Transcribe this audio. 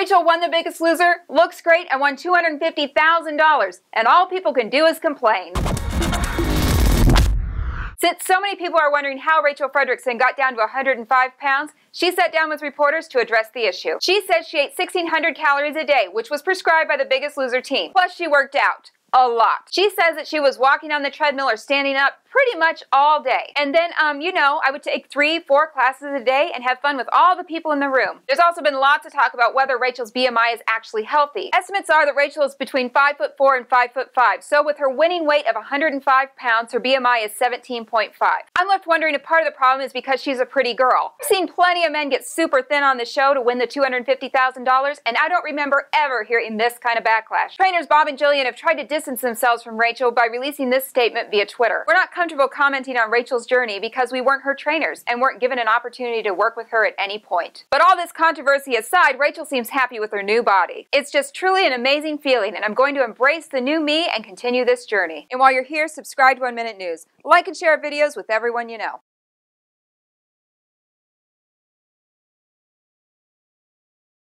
Rachel won The Biggest Loser, looks great, and won $250,000, and all people can do is complain. Since so many people are wondering how Rachel Frederickson got down to 105 pounds, she sat down with reporters to address the issue. She said she ate 1,600 calories a day, which was prescribed by the Biggest Loser team. Plus, she worked out a lot. She says that she was walking on the treadmill or standing up pretty much all day. And then, I would take 3-4 classes a day and have fun with all the people in the room. There's also been lots of talk about whether Rachel's BMI is actually healthy. Estimates are that Rachel is between 5'4" and 5'5". So with her winning weight of 105 pounds, her BMI is 17.5. I'm left wondering if part of the problem is because she's a pretty girl. I've seen plenty of men get super thin on the show to win the $250,000, and I don't remember ever hearing this kind of backlash. Trainers Bob and Jillian have tried to distance themselves from Rachel by releasing this statement via Twitter. We're not comfortable commenting on Rachel's journey because we weren't her trainers and weren't given an opportunity to work with her at any point. But all this controversy aside, Rachel seems happy with her new body. It's just truly an amazing feeling, and I'm going to embrace the new me and continue this journey. And while you're here, subscribe to 1 Minute News. Like and share our videos with everyone you know.